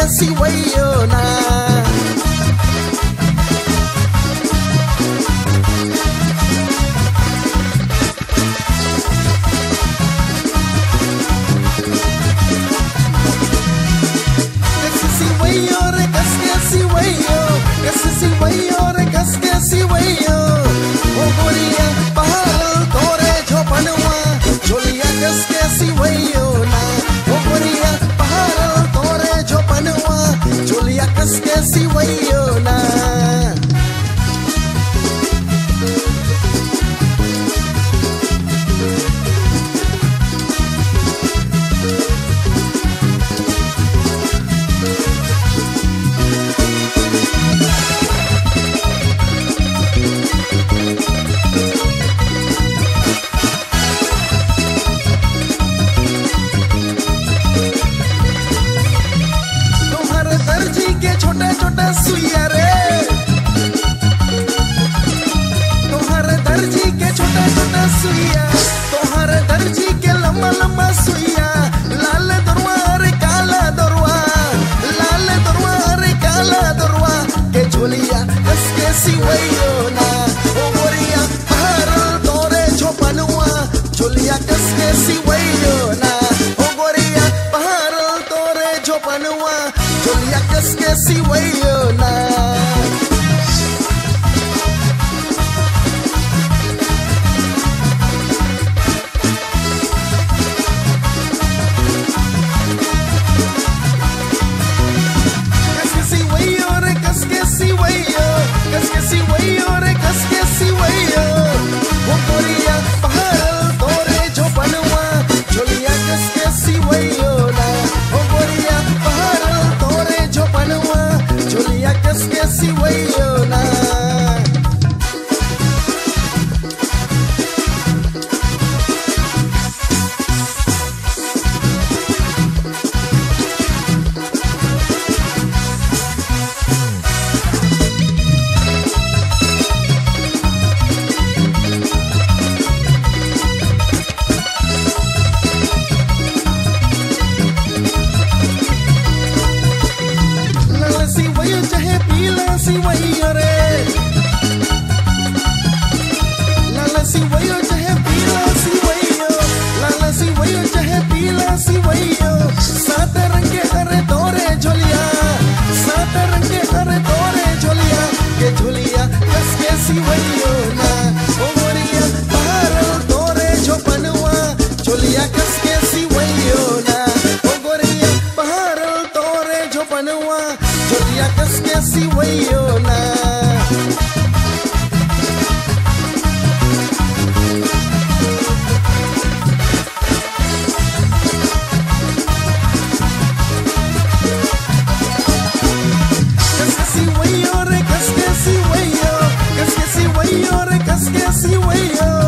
si wayo na. Si wayo re kas si wayo o goria pahal tore chopanwa cholia kas si wayo na o goria pahal tore chopanwa cholia kas si wayo na. छोटा छोटा सुइया रे तोहर दर्जी के छोटा छोटा सुइया तोहर दर्जी के लम्बा लम्बा सुइया लाल दरवा रे काला दरवा लाल दरवा रे काला दरवा के झोलिया कसके सिवैयो ना ओ गोरिया पहाड़ तोरे छोपनुआ झोलिया कसके सिवैयो ना ओ गोरिया पहाड़ तोरे छोपनुआ झोलिया कसके सिवैयो ना. Kasके सिवैयो रे कसके सिवैयो कसके सिवैयो रे कसके सिवैयो ओ गोरिया पहाड़ तोरे झोपनुआ झोलिया कसके सिवैयो ना ओ गोरिया पहाड़ तोरे झोपनुआ झोलिया कसके सिवैयो ना. चाहे पीला सिवैयो रे लाला सिवैयो चाहे पीला सिवैयो लाला सिवैयो चाहे पीला सिवैयो सात रंग के हरे तोरे झोलिया सात रंग के हरे तोरे झोलिया के झोलिया कसके सिवैयो ना ओ गोरिया पहाड़ तोरे झोपनुआ झोलिया कसके सिवैयो ना ओ गोरिया पहाड़ तोरे झोपनुआ झोलिया कसके सिवैयो ना. कसके सिवैयो रे कसके सिवैयो कसके सिवैयो रे कसके सिवैयो